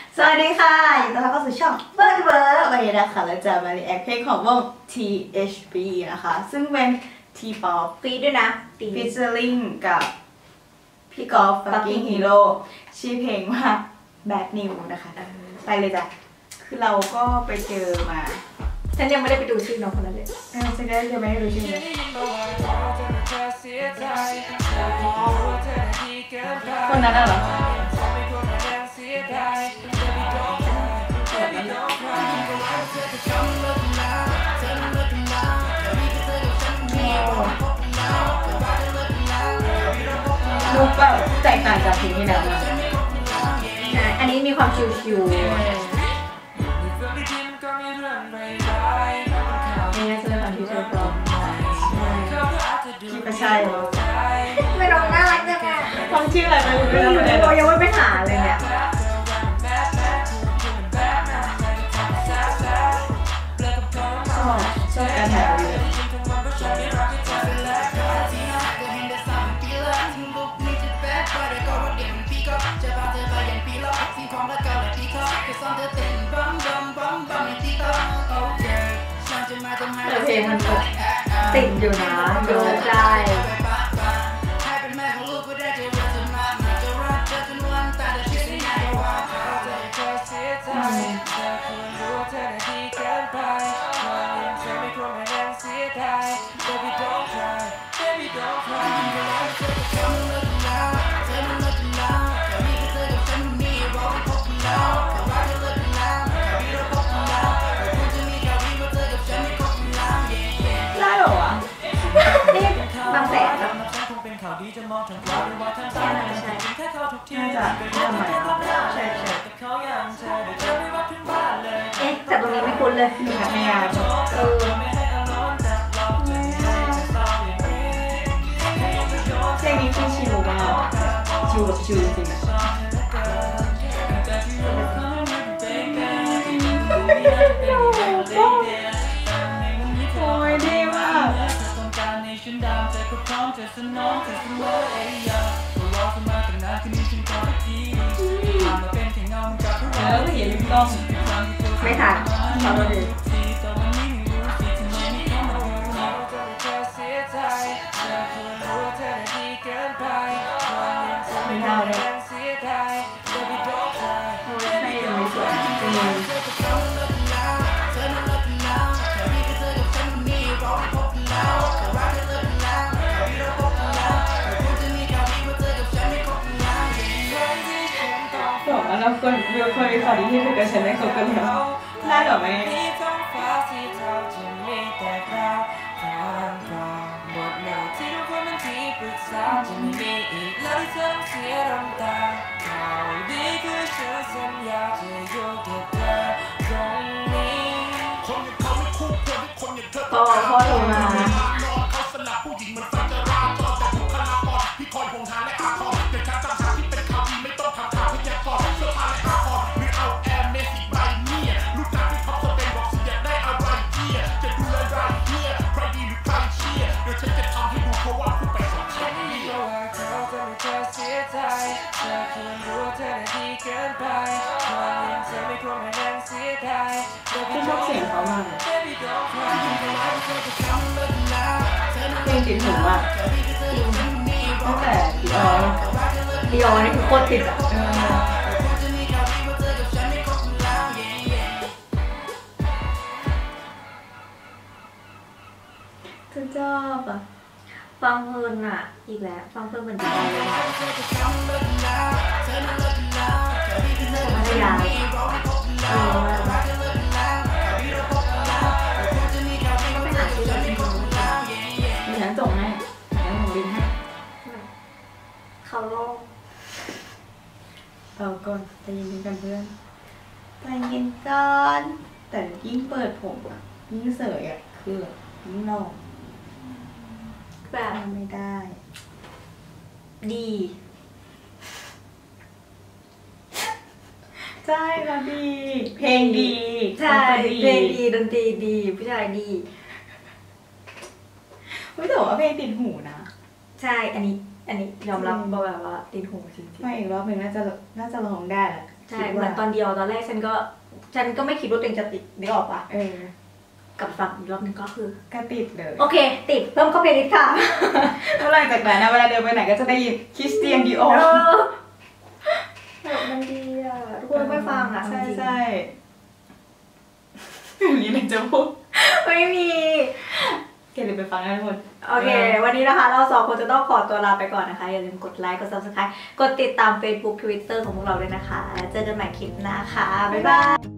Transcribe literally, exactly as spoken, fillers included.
สวัสดีค่ะยินดีต้อนรับเข้าสู่ช่องเบิร์ดเบิร์ดวันนี้นะคะเราจะมารีแอคเพลงของวง ที เอช บี นะคะซึ่งเป็น T-pop ฟีดด้วยนะ featuring กับพี่กอล์ฟ fucking hero ชื่อเพลงว่า Bad News นะคะไปเลยจ้ะคือเราก็ไปเจอมาฉันยังไม่ได้ไปดูชื่อน้องคนนั้นเลยเออฉันก็ยังไม่ได้รู้ชื่อเลยคนนั้นเหรอดูแบบแตกต่างจากเพลงที่แล้วนะอันนี้มีความชิวๆนี่ไงจะเป็นความชิวๆปลอมที่ไม่ใช่ไม่ร้องน่ารักจังอ่ะฟังชื่ออะไรไปไม่รู้เรายังไม่ไปหาเลยเนี่ยชอบชอบการถ่ายวิดีโอแต่เพลงมันติดอยู่นะดูได้บางแสนแล้วใช่น่าจะทำไมใช่ใช่เอ๊ะแต่ตรงนี้ไม่คุ้นเลยอยู่พัทยาเออเพลงนี้คือชิลมากชิลแบบชิลจริงๆโอ้ยดีมากแล้วเห็นต้องไม่ทันขอโทษทีไม่ได้เลยโอ้ยให้ยังไม่สวยจริงบอกว่าเราควรเราควรมีข่าวดีที่คุยกับฉันได้คบกันแล้วได้หรอแม่พอพ่อลงมาที่ชอบเสียงเขามากเพลงติดหูมากตั้งแต่ดีออดีออนี่คือโคตรติดอ่ะฉันชอบอ่ะฟังเพลินอ่ะอีกแล้วฟังเพลินเหมือนดีออเลยพัทยาเออฉันส่งให้แล้วผมบินให้เขาโลกเอาก่อนใจเย็นกันเพื่อนใจเย็นก่อนแต่ยิ่งเปิดผมอ่ะยิ่งเสยอ่ะคือยิ่งหล่อแบบไม่ได้ดีใช่ค่ะดีเพลงดีใช่เพลงดีดนตรีดีผู้ชายดีไม่แต่ว่าเพลงติดหูนะใช่อันนี้อันนี้ยอมรับแบบว่าติดหูจริงๆไม่อีกรอบหนึ่งน่าจะน่าจะร้องได้แหละใช่เหมือนตอนเดียวตอนแรกฉันก็ฉันก็ไม่คิดว่าตัวเองจะติดนึกออกปะเออกับฟังอีกรอบนึงก็คือก็ติดเลยโอเค ติดเพิ่มเข้าเพลย์ลิสต์ค่ะแล้วหลังจากนั้นนะเวลาเดินไปไหนก็จะได้ยินคริสเตียนดิโอเออแบบมันดีอ่ะทุกคนไม่ฟังอ่ะใช่จริงๆใช่อย่างนี้เลยจะพูดไม่มีเกลียดไปฟังนะทุกคนโอเค วันนี้นะคะ เราสองคนจะต้องขอตัวลาไปก่อนนะคะ อย่าลืมกดไลค์ กด ซับสไครบ์ กดติดตาม เฟซบุ๊ก ทวิตเตอร์ ของพวกเราด้วยนะคะ แล้วเจอกันใหม่คลิปหน้าค่ะ บ๊ายบาย